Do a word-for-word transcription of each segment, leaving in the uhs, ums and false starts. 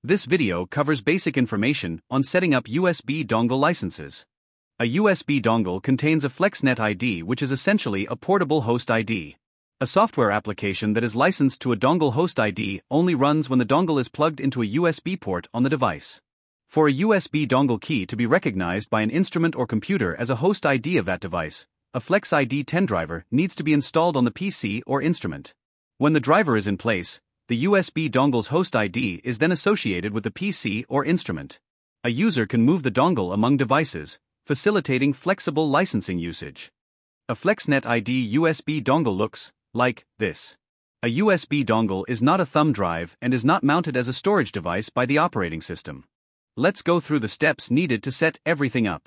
This video covers basic information on setting up U S B dongle licenses. A U S B dongle contains a FlexNet I D, which is essentially a portable host I D. A software application that is licensed to a dongle host I D only runs when the dongle is plugged into a U S B port on the device. For a U S B dongle key to be recognized by an instrument or computer as a host I D of that device, a Flex I D ten driver needs to be installed on the P C or instrument. When the driver is in place, the U S B dongle's host I D is then associated with the P C or instrument. A user can move the dongle among devices, facilitating flexible licensing usage. A FlexNet I D U S B dongle looks like this. A U S B dongle is not a thumb drive and is not mounted as a storage device by the operating system. Let's go through the steps needed to set everything up.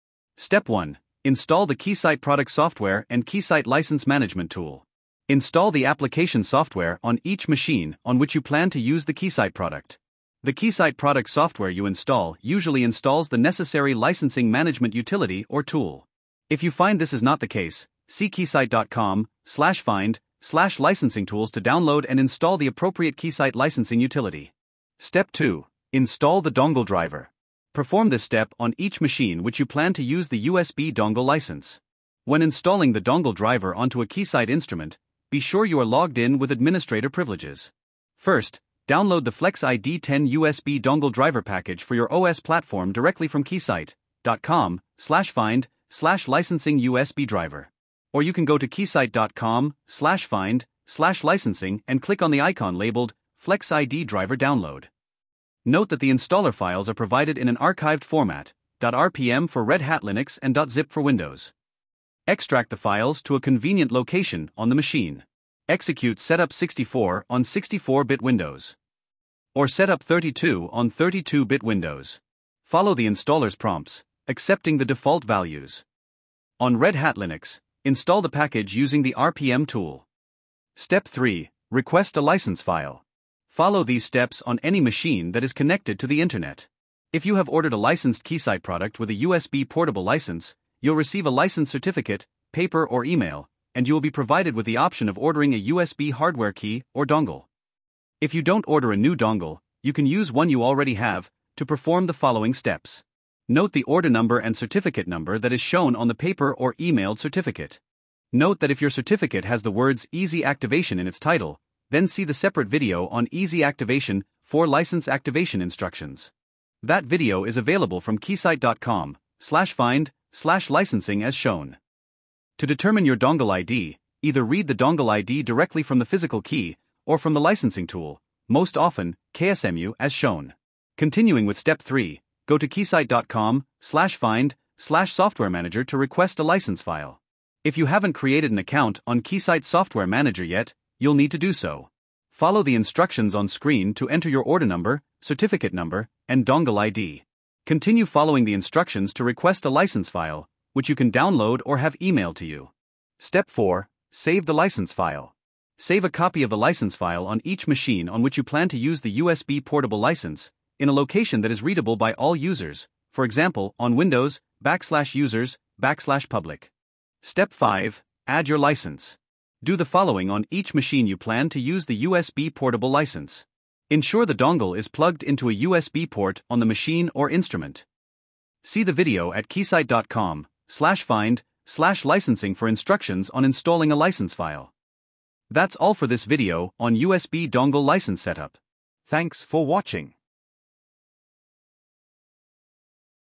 Step one. Install the Keysight product software and Keysight license management tool. Install the application software on each machine on which you plan to use the Keysight product. The Keysight product software you install usually installs the necessary licensing management utility or tool. If you find this is not the case, see keysight.com slash find slash licensing tools to download and install the appropriate Keysight licensing utility. Step two. Install the dongle driver. Perform this step on each machine which you plan to use the U S B dongle license. When installing the dongle driver onto a Keysight instrument, be sure you are logged in with administrator privileges. First, download the Flex I D ten U S B dongle driver package for your O S platform directly from keysight.com slash find slash licensing U S B driver. Or you can go to keysight.com slash find slash licensing and click on the icon labeled Flex I D driver download. Note that the installer files are provided in an archived format, .rpm for Red Hat Linux and .zip for Windows. Extract the files to a convenient location on the machine. Execute setup sixty-four on sixty-four bit Windows. Or setup thirty-two on thirty-two bit Windows. Follow the installer's prompts, accepting the default values. On Red Hat Linux, install the package using the R P M tool. Step three. Request a license file. Follow these steps on any machine that is connected to the internet. If you have ordered a licensed Keysight product with a U S B portable license, you'll receive a license certificate, paper or email, and you will be provided with the option of ordering a U S B hardware key or dongle. If you don't order a new dongle, you can use one you already have to perform the following steps. Note the order number and certificate number that is shown on the paper or emailed certificate. Note that if your certificate has the words Easy Activation in its title, then see the separate video on Easy Activation for license activation instructions. That video is available from keysight.com slash find slash licensing as shown. To determine your dongle I D, either read the dongle I D directly from the physical key or from the licensing tool, most often K S M U as shown. Continuing with step three, go to keysight.com slash find slash software manager to request a license file. If you haven't created an account on Keysight Software Manager yet, you'll need to do so. Follow the instructions on screen to enter your order number, certificate number, and dongle I D. Continue following the instructions to request a license file, which you can download or have emailed to you. Step four. Save the license file. Save a copy of the license file on each machine on which you plan to use the U S B portable license, in a location that is readable by all users, for example, on Windows, backslash users, backslash public. Step five. Add your license. Do the following on each machine you plan to use the U S B portable license. Ensure the dongle is plugged into a U S B port on the machine or instrument. See the video at keysight.com slash find slash licensing for instructions on installing a license file. That's all for this video on U S B dongle license setup. Thanks for watching.